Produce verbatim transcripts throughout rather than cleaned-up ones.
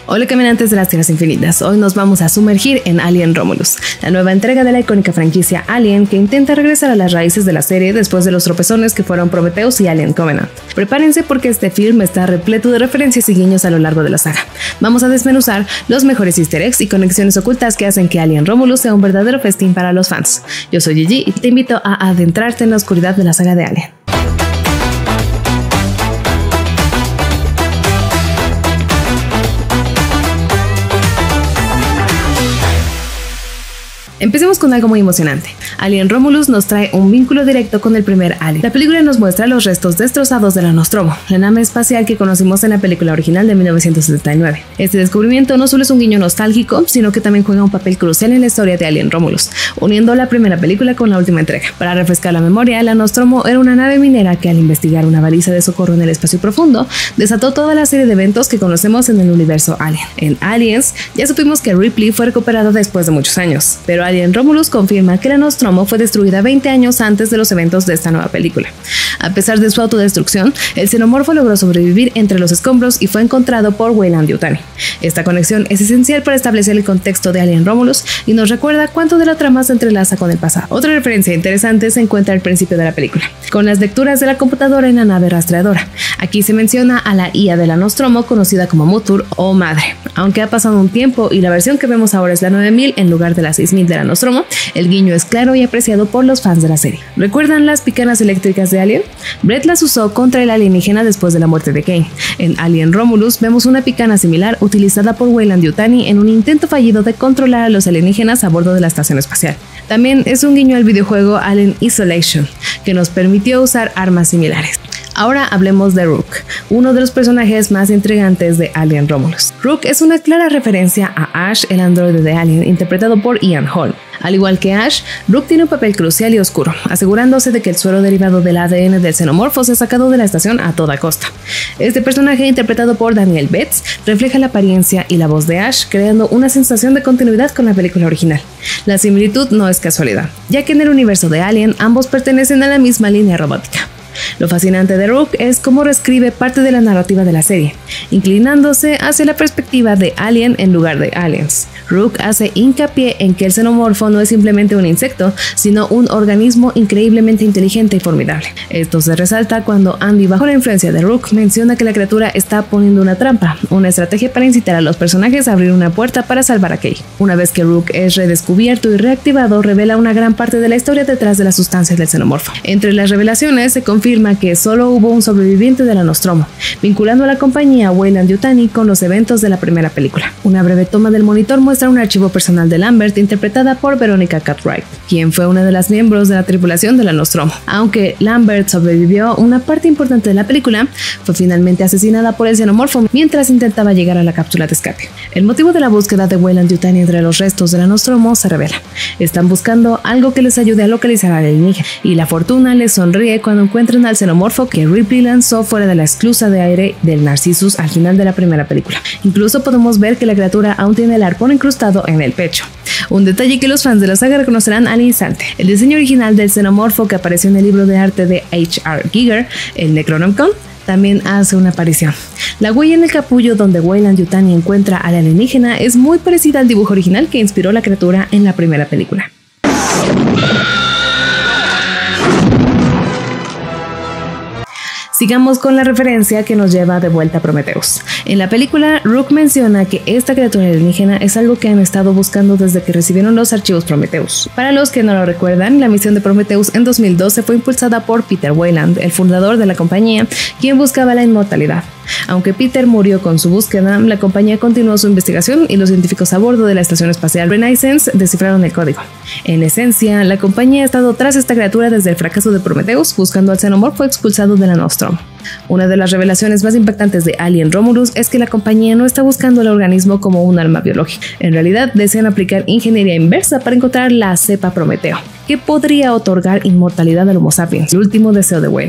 Hola caminantes de las tierras infinitas, hoy nos vamos a sumergir en Alien Romulus, la nueva entrega de la icónica franquicia Alien que intenta regresar a las raíces de la serie después de los tropezones que fueron Prometheus y Alien Covenant. Prepárense porque este film está repleto de referencias y guiños a lo largo de la saga. Vamos a desmenuzar los mejores easter eggs y conexiones ocultas que hacen que Alien Romulus sea un verdadero festín para los fans. Yo soy Gigi y te invito a adentrarte en la oscuridad de la saga de Alien. Empecemos con algo muy emocionante. Alien Romulus nos trae un vínculo directo con el primer Alien. La película nos muestra los restos destrozados de la Nostromo, la nave espacial que conocimos en la película original de mil novecientos setenta y nueve. Este descubrimiento no solo es un guiño nostálgico, sino que también juega un papel crucial en la historia de Alien Romulus, uniendo la primera película con la última entrega. Para refrescar la memoria, la Nostromo era una nave minera que al investigar una baliza de socorro en el espacio profundo, desató toda la serie de eventos que conocemos en el universo Alien. En Aliens, ya supimos que Ripley fue recuperada después de muchos años, pero Alien Romulus confirma que la Nostromo fue destruida veinte años antes de los eventos de esta nueva película. A pesar de su autodestrucción, el xenomorfo logró sobrevivir entre los escombros y fue encontrado por Weyland-Yutani. Esta conexión es esencial para establecer el contexto de Alien Romulus y nos recuerda cuánto de la trama se entrelaza con el pasado. Otra referencia interesante se encuentra al principio de la película, con las lecturas de la computadora en la nave rastreadora. Aquí se menciona a la I A de la Nostromo conocida como Mutur o Madre. Aunque ha pasado un tiempo y la versión que vemos ahora es la nueve mil en lugar de la seis mil de la Nostromo, el guiño es claro y apreciado por los fans de la serie. ¿Recuerdan las picanas eléctricas de Alien? Brett las usó contra el alienígena después de la muerte de Kane. En Alien Romulus vemos una picana similar utilizada por Weyland-Yutani en un intento fallido de controlar a los alienígenas a bordo de la estación espacial. También es un guiño al videojuego Alien Isolation, que nos permitió usar armas similares. Ahora hablemos de Rook, uno de los personajes más intrigantes de Alien Romulus. Rook es una clara referencia a Ash, el androide de Alien, interpretado por Ian Holm. Al igual que Ash, Rook tiene un papel crucial y oscuro, asegurándose de que el suero derivado del A D N del xenomorfo sea sacado de la estación a toda costa. Este personaje, interpretado por Daniel Betts, refleja la apariencia y la voz de Ash, creando una sensación de continuidad con la película original. La similitud no es casualidad, ya que en el universo de Alien ambos pertenecen a la misma línea robótica. Lo fascinante de Rook es cómo reescribe parte de la narrativa de la serie, inclinándose hacia la perspectiva de Alien en lugar de Aliens. Rook hace hincapié en que el xenomorfo no es simplemente un insecto, sino un organismo increíblemente inteligente y formidable. Esto se resalta cuando Andy, bajo la influencia de Rook, menciona que la criatura está poniendo una trampa, una estrategia para incitar a los personajes a abrir una puerta para salvar a Kay. Una vez que Rook es redescubierto y reactivado, revela una gran parte de la historia detrás de las sustancias del xenomorfo. Entre las revelaciones se confirma que solo hubo un sobreviviente de la Nostromo, vinculando a la compañía Weyland-Yutani con los eventos de la primera película. Una breve toma del monitor muestra un archivo personal de Lambert interpretada por Veronica Cartwright, quien fue una de las miembros de la tripulación de la Nostromo. Aunque Lambert sobrevivió una parte importante de la película, fue finalmente asesinada por el xenomorfo mientras intentaba llegar a la cápsula de escape. El motivo de la búsqueda de Weyland-Yutani entre los restos de la Nostromo se revela. Están buscando algo que les ayude a localizar al alienígena, y la fortuna les sonríe cuando encuentran al xenomorfo que Ripley lanzó fuera de la esclusa de aire del Narcissus al final de la primera película. Incluso podemos ver que la criatura aún tiene el arpón incrustado en el pecho. Un detalle que los fans de la saga reconocerán al instante. El diseño original del xenomorfo que apareció en el libro de arte de H R Giger, el Necronomicon, también hace una aparición. La huella en el capullo donde Weyland-Yutani encuentra al alienígena es muy parecida al dibujo original que inspiró la criatura en la primera película. Sigamos con la referencia que nos lleva de vuelta a Prometheus. En la película, Rook menciona que esta criatura alienígena es algo que han estado buscando desde que recibieron los archivos Prometheus. Para los que no lo recuerdan, la misión de Prometheus en dos mil doce fue impulsada por Peter Weyland, el fundador de la compañía, quien buscaba la inmortalidad. Aunque Peter murió con su búsqueda, la compañía continuó su investigación y los científicos a bordo de la estación espacial Renaissance descifraron el código. En esencia, la compañía ha estado tras esta criatura desde el fracaso de Prometheus, buscando al xenomorfo expulsado de la Nostromo. Una de las revelaciones más impactantes de Alien Romulus es que la compañía no está buscando el organismo como un arma biológica. En realidad, desean aplicar ingeniería inversa para encontrar la cepa Prometeo, que podría otorgar inmortalidad al Homo sapiens, el último deseo de Weyland.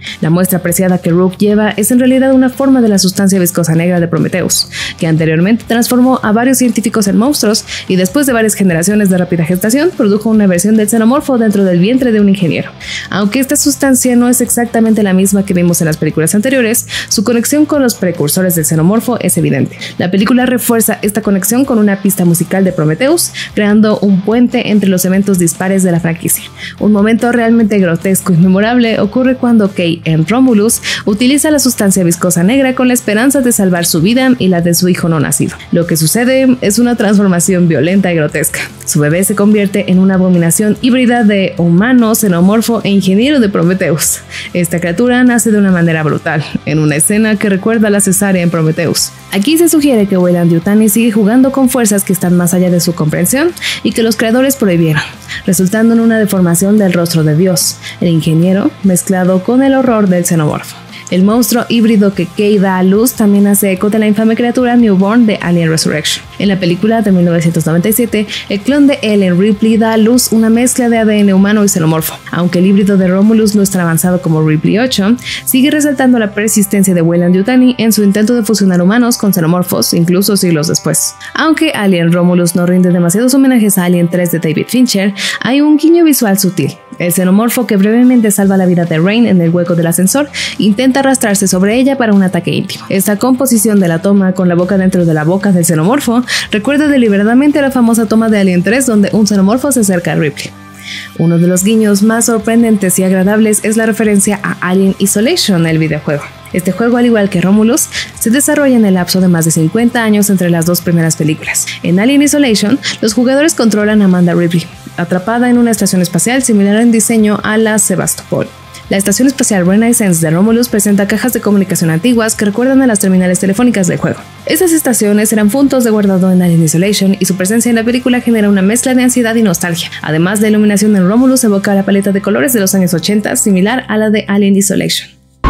La muestra preciada que Rook lleva es en realidad una forma de la sustancia viscosa negra de Prometheus, que anteriormente transformó a varios científicos en monstruos y después de varias generaciones de rápida gestación produjo una versión del xenomorfo dentro del vientre de un ingeniero. Aunque esta sustancia no es exactamente la misma que vimos en las películas anteriores, su conexión con los precursores del xenomorfo es evidente. La película refuerza esta conexión con una pista musical de Prometheus, creando un puente entre los eventos dispares de la franquicia. Un momento realmente grotesco y memorable ocurre cuando Kay en Romulus utiliza la sustancia viscosa negra con la esperanza de salvar su vida y la de su hijo no nacido. Lo que sucede es una transformación violenta y grotesca. Su bebé se convierte en una abominación híbrida de humano, xenomorfo e ingeniero de Prometheus. Esta criatura nace de una manera brutal, en una escena que recuerda a la cesárea en Prometheus. Aquí se sugiere que Weyland-Yutani sigue jugando con fuerzas que están más allá de su comprensión y que los creadores prohibieron, resultando en una deformación del rostro de Dios, el ingeniero, mezclado con el horror del xenomorfo. El monstruo híbrido que Kay da a luz también hace eco de la infame criatura Newborn de Alien Resurrection. En la película de mil novecientos noventa y siete, el clon de Ellen Ripley da a luz una mezcla de A D N humano y xenomorfo. Aunque el híbrido de Romulus no es tan avanzado como Ripley ocho, sigue resaltando la persistencia de Weyland-Yutani en su intento de fusionar humanos con xenomorfos, incluso siglos después. Aunque Alien Romulus no rinde demasiados homenajes a Alien tres de David Fincher, hay un guiño visual sutil. El xenomorfo que brevemente salva la vida de Rain en el hueco del ascensor intenta arrastrarse sobre ella para un ataque íntimo. Esta composición de la toma con la boca dentro de la boca del xenomorfo recuerda deliberadamente a la famosa toma de Alien tres donde un xenomorfo se acerca a Ripley. Uno de los guiños más sorprendentes y agradables es la referencia a Alien Isolation, el videojuego. Este juego, al igual que Romulus, se desarrolla en el lapso de más de cincuenta años entre las dos primeras películas. En Alien Isolation, los jugadores controlan a Amanda Ripley, atrapada en una estación espacial similar en diseño a la Sebastopol. La estación espacial Renaissance de Romulus presenta cajas de comunicación antiguas que recuerdan a las terminales telefónicas del juego. Estas estaciones eran puntos de guardado en Alien Isolation y su presencia en la película genera una mezcla de ansiedad y nostalgia. Además, la iluminación en Romulus evoca la paleta de colores de los años ochenta, similar a la de Alien Isolation.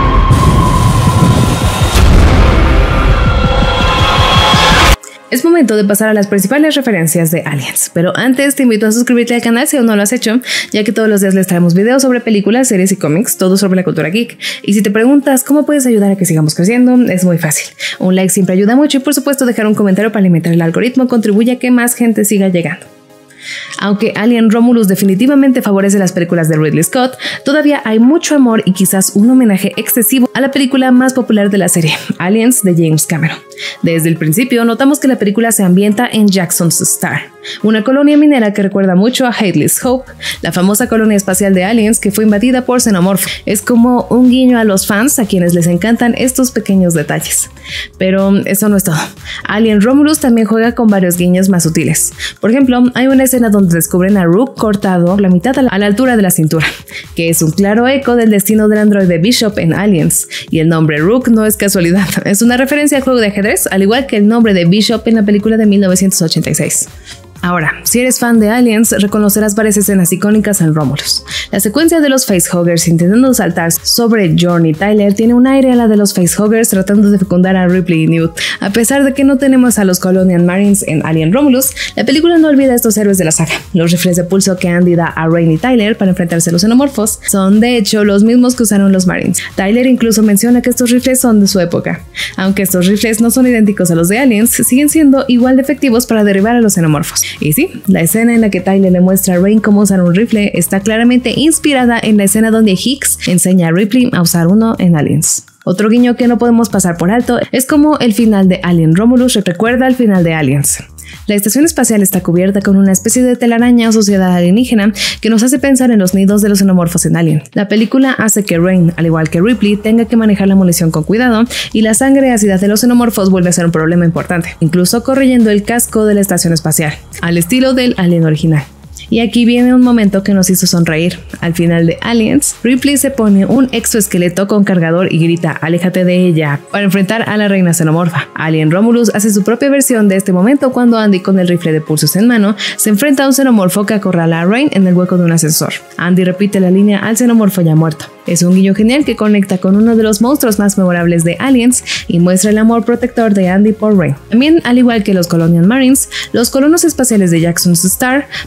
Es momento de pasar a las principales referencias de Aliens, pero antes te invito a suscribirte al canal si aún no lo has hecho, ya que todos los días les traemos videos sobre películas, series y cómics, todo sobre la cultura geek. Y si te preguntas cómo puedes ayudar a que sigamos creciendo, es muy fácil. Un like siempre ayuda mucho y por supuesto dejar un comentario para alimentar el algoritmo contribuye a que más gente siga llegando. Aunque Alien Romulus definitivamente favorece las películas de Ridley Scott, todavía hay mucho amor y quizás un homenaje excesivo a la película más popular de la serie, Aliens de James Cameron. Desde el principio notamos que la película se ambienta en Jackson's Star, una colonia minera que recuerda mucho a Hadley's Hope, la famosa colonia espacial de Aliens que fue invadida por xenomorfos. Es como un guiño a los fans a quienes les encantan estos pequeños detalles. Pero eso no es todo. Alien Romulus también juega con varios guiños más sutiles. Por ejemplo, hay una escena donde descubren a Rook cortado la mitad a la, a la altura de la cintura, que es un claro eco del destino del androide Bishop en Aliens, y el nombre Rook no es casualidad, es una referencia al juego de ajedrez, al igual que el nombre de Bishop en la película de mil novecientos ochenta y seis. Ahora, si eres fan de Aliens, reconocerás varias escenas icónicas en Romulus. La secuencia de los facehuggers intentando saltar sobre Journey Tyler tiene un aire a la de los facehuggers tratando de fecundar a Ripley y Newt. A pesar de que no tenemos a los Colonial Marines en Alien Romulus, la película no olvida a estos héroes de la saga. Los rifles de pulso que Andy da a Rain y Tyler para enfrentarse a los xenomorfos son de hecho los mismos que usaron los Marines. Tyler incluso menciona que estos rifles son de su época. Aunque estos rifles no son idénticos a los de Aliens, siguen siendo igual de efectivos para derribar a los xenomorfos. Y sí, la escena en la que Tyler le muestra a Rain cómo usar un rifle está claramente inspirada en la escena donde Hicks enseña a Ripley a usar uno en Aliens. Otro guiño que no podemos pasar por alto es como el final de Alien Romulus recuerda al final de Aliens. La estación espacial está cubierta con una especie de telaraña o sociedad alienígena que nos hace pensar en los nidos de los xenomorfos en Alien. La película hace que Rain, al igual que Ripley, tenga que manejar la munición con cuidado y la sangre ácida de los xenomorfos vuelve a ser un problema importante, incluso corrigiendo el casco de la estación espacial, al estilo del Alien original. Y aquí viene un momento que nos hizo sonreír. Al final de Aliens, Ripley se pone un exoesqueleto con cargador y grita "aléjate de ella" para enfrentar a la reina xenomorfa. Alien Romulus hace su propia versión de este momento cuando Andy, con el rifle de pulsos en mano, se enfrenta a un xenomorfo que acorrala a Rain en el hueco de un ascensor. Andy repite la línea al xenomorfo ya muerto. Es un guiño genial que conecta con uno de los monstruos más memorables de Aliens y muestra el amor protector de Andy por Rain. También, al igual que los Colonial Marines, los colonos espaciales de Jackson's Star parecen tener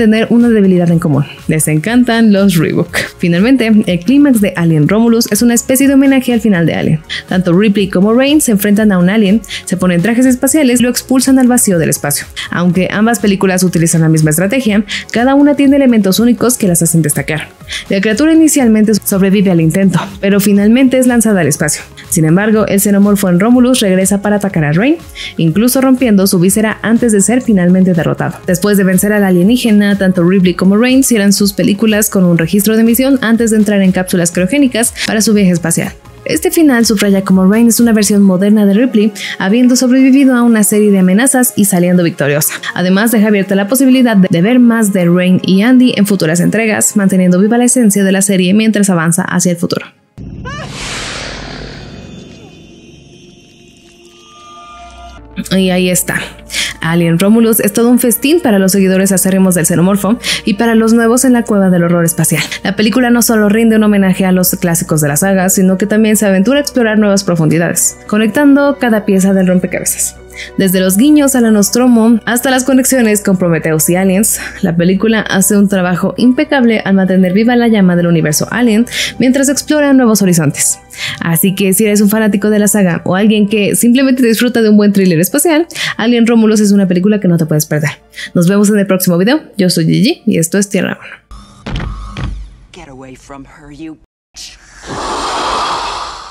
tener una debilidad en común: les encantan los Reebok. Finalmente, el clímax de Alien Romulus es una especie de homenaje al final de Alien. Tanto Ripley como Rain se enfrentan a un alien, se ponen trajes espaciales y lo expulsan al vacío del espacio. Aunque ambas películas utilizan la misma estrategia, cada una tiene elementos únicos que las hacen destacar. La criatura inicialmente sobrevive al intento, pero finalmente es lanzada al espacio. Sin embargo, el xenomorfo en Romulus regresa para atacar a Rain, incluso rompiendo su víscera antes de ser finalmente derrotado. Después de vencer al alienígena, tanto Ripley como Rain cierran sus películas con un registro de misión antes de entrar en cápsulas criogénicas para su viaje espacial. Este final subraya cómo Rain es una versión moderna de Ripley, habiendo sobrevivido a una serie de amenazas y saliendo victoriosa. Además, deja abierta la posibilidad de ver más de Rain y Andy en futuras entregas, manteniendo viva la esencia de la serie mientras avanza hacia el futuro. Y ahí está. Alien Romulus es todo un festín para los seguidores acérrimos del xenomorfo y para los nuevos en la cueva del horror espacial. La película no solo rinde un homenaje a los clásicos de la saga, sino que también se aventura a explorar nuevas profundidades, conectando cada pieza del rompecabezas. Desde los guiños a la Nostromo hasta las conexiones con Prometheus y Aliens, la película hace un trabajo impecable al mantener viva la llama del universo Alien mientras explora nuevos horizontes. Así que si eres un fanático de la saga o alguien que simplemente disfruta de un buen thriller espacial, Alien Romulus es una película que no te puedes perder. Nos vemos en el próximo video. Yo soy Gigi y esto es Tierra uno.